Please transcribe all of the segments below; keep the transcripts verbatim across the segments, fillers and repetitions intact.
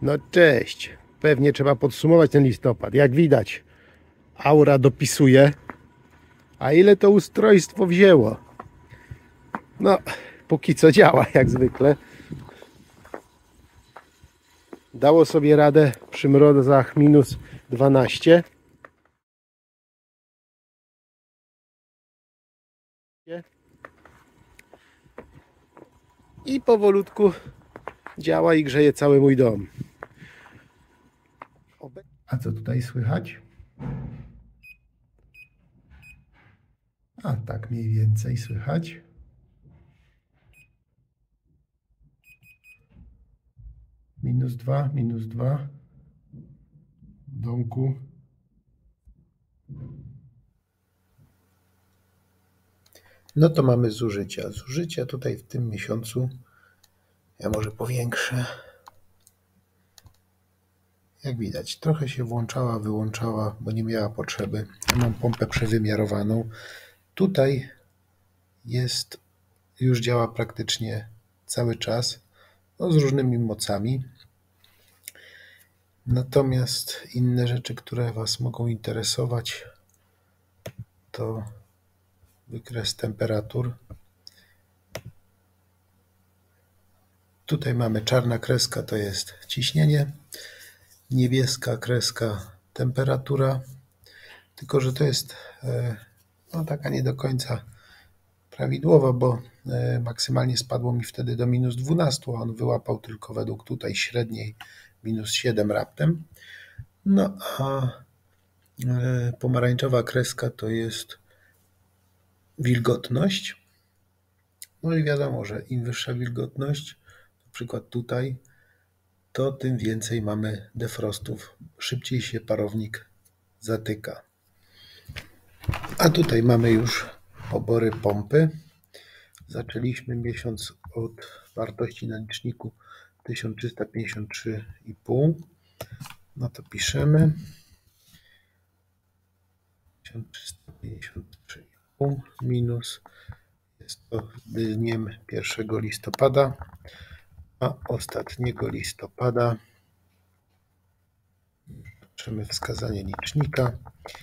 No cześć. Pewnie trzeba podsumować ten listopad. Jak widać, aura dopisuje. A ile to ustrojstwo wzięło? No, póki co działa jak zwykle. Dało sobie radę przy mrozach minus dwanaście. I powolutku działa i grzeje cały mój dom. A co tutaj słychać? A tak mniej więcej słychać. Minus dwa, minus dwa. W domku. No to mamy zużycia. Zużycia tutaj w tym miesiącu. Ja może powiększę. Jak widać, trochę się włączała, wyłączała, bo nie miała potrzeby. Ja mam pompę przewymiarowaną. Tutaj jest, już działa praktycznie cały czas, no z różnymi mocami. Natomiast inne rzeczy, które Was mogą interesować, to wykres temperatur. Tutaj mamy czarna kreska, to jest ciśnienie, niebieska kreska temperatura, tylko że to jest no, taka nie do końca prawidłowa, bo maksymalnie spadło mi wtedy do minus dwanaście, a on wyłapał tylko według tutaj średniej minus siedem raptem. No a pomarańczowa kreska to jest wilgotność. No i wiadomo, że im wyższa wilgotność, na przykład tutaj, to tym więcej mamy defrostów. Szybciej się parownik zatyka. A tutaj mamy już pobory pompy. Zaczęliśmy miesiąc od wartości na liczniku tysiąc trzysta pięćdziesiąt trzy i pół. No to piszemy tysiąc trzysta pięćdziesiąt trzy i pół minus, jest to dniem pierwszego listopada, a ostatniego listopada. Patrzymy wskazanie licznika.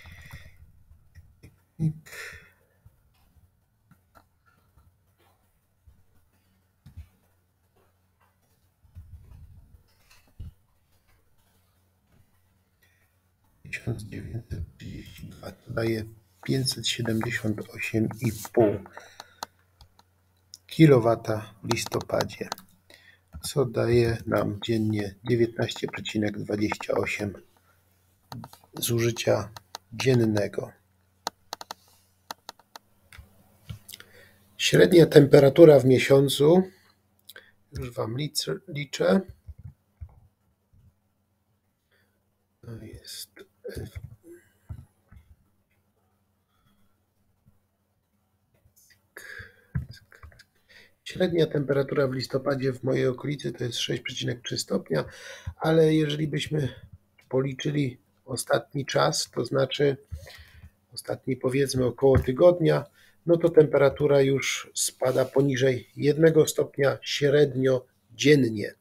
tysiąc dziewięćset trzydzieści dwa to daje pięćset siedemdziesiąt osiem i pół kilowata w listopadzie, co daje nam dziennie dziewiętnaście przecinek dwadzieścia osiem zużycia dziennego. Średnia temperatura w miesiącu, już Wam liczę, to jest średnia temperatura w listopadzie w mojej okolicy to jest sześć przecinek trzy stopnia, ale jeżeli byśmy policzyli ostatni czas, to znaczy ostatni powiedzmy około tygodnia, no to temperatura już spada poniżej jednego stopnia średnio dziennie.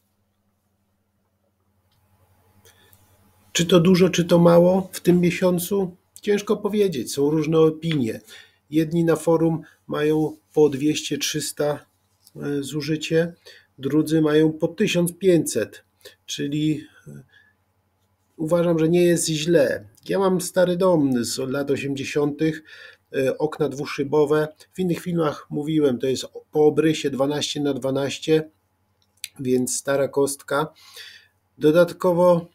Czy to dużo, czy to mało w tym miesiącu? Ciężko powiedzieć, są różne opinie. Jedni na forum mają po dwieście trzysta zużycie, drudzy mają po tysiąc pięćset, czyli uważam, że nie jest źle. Ja mam stary dom z lat osiemdziesiątych, okna dwuszybowe. W innych filmach mówiłem, to jest po obrysie dwanaście na dwanaście, więc stara kostka. Dodatkowo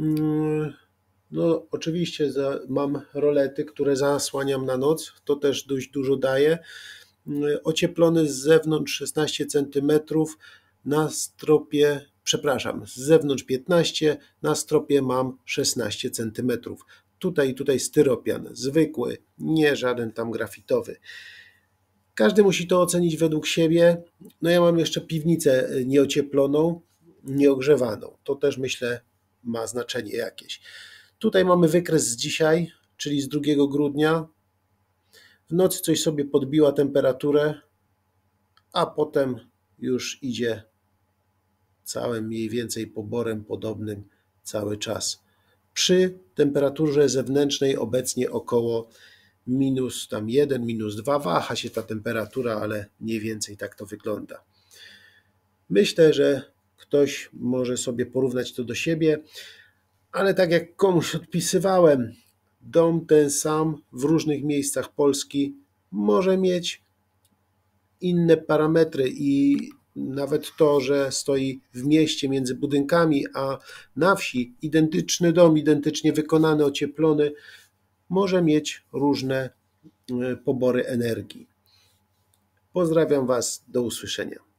no oczywiście za, mam rolety, które zasłaniam na noc, to też dość dużo daje. Ocieplony z zewnątrz szesnaście centymetrów, na stropie, przepraszam, z zewnątrz piętnaście, na stropie mam szesnaście centymetrów. Tutaj, tutaj styropian, zwykły, nie żaden tam grafitowy. Każdy musi to ocenić według siebie. No ja mam jeszcze piwnicę nieocieploną, nieogrzewaną. To też myślę ma znaczenie jakieś. Tutaj mamy wykres z dzisiaj, czyli z drugiego grudnia. W nocy coś sobie podbiła temperaturę, a potem już idzie całym mniej więcej poborem podobnym cały czas. Przy temperaturze zewnętrznej obecnie około minus tam jeden, minus dwa, waha się ta temperatura, ale mniej więcej tak to wygląda. Myślę, że ktoś może sobie porównać to do siebie, ale tak jak komuś odpisywałem, dom ten sam w różnych miejscach Polski może mieć inne parametry i nawet to, że stoi w mieście między budynkami, a na wsi identyczny dom, identycznie wykonany, ocieplony, może mieć różne pobory energii. Pozdrawiam Was, do usłyszenia.